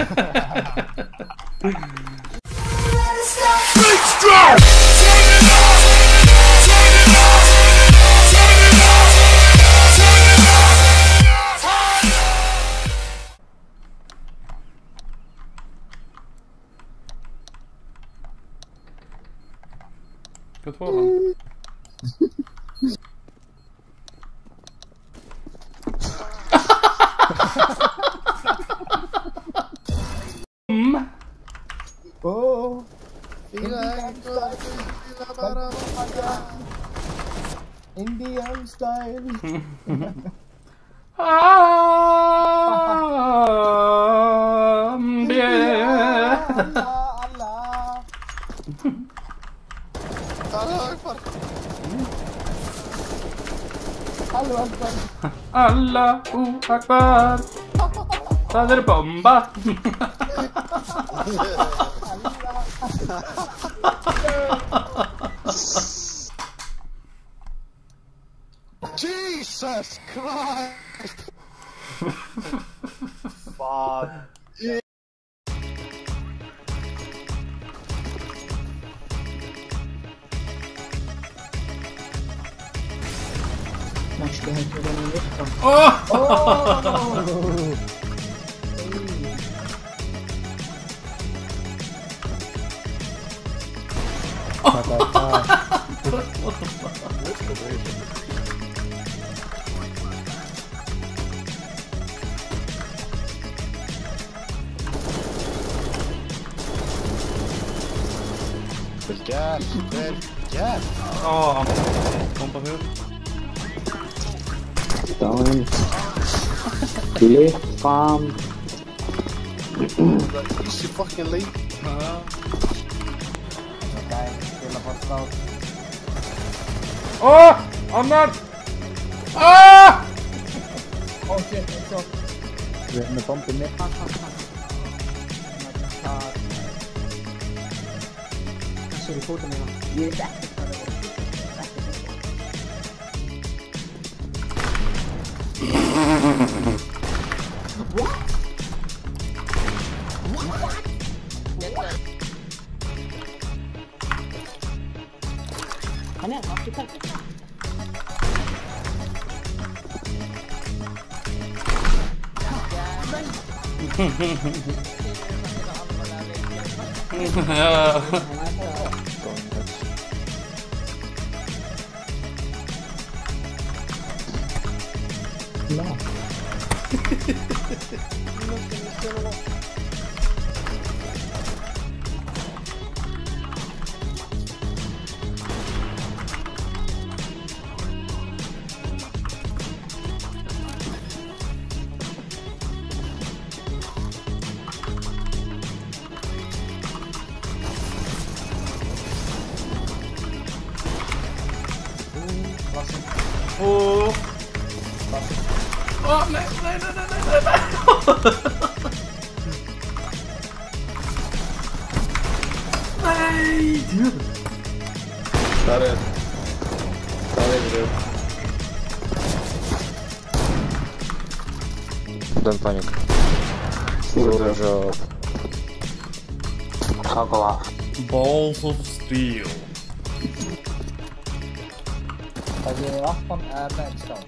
Good for them. Oh, Indian style. Allahu Akbar. Það er bomba. Jesus Christ! Fuck. Måste jag inte den lyfta? Gas, gas. Ja, kom på hur. Down. Lift farm. Easy fucking leap. Okej, spela på start. Annan! Okej, så. Du är med bomben med. Så du får den här. Det är säkert. Han är alltid perfekt. No. Nej. Nej, Gud. Där är det. Den panik. Good job. Balls of steel. Tagge vatten är vänster.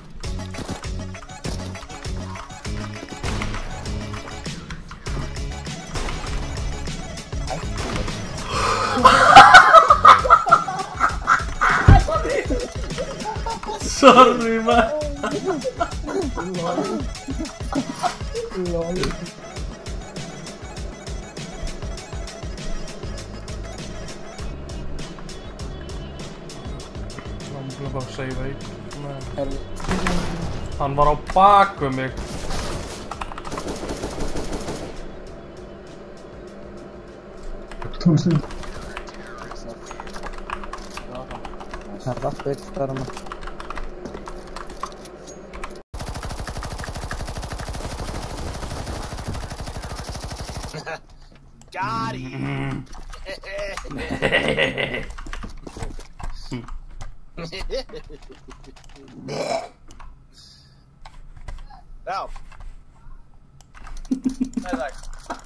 Sorry, man. Lol. Han bara save i. Han var bakom mig. Här var spetsarna. Got him. Now. Nej tack.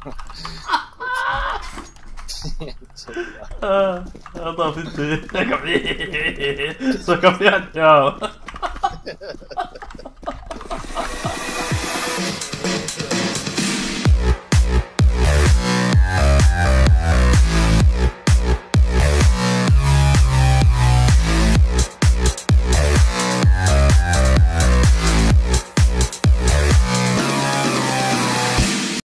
Jag tar inte. Så kan vi inte göra.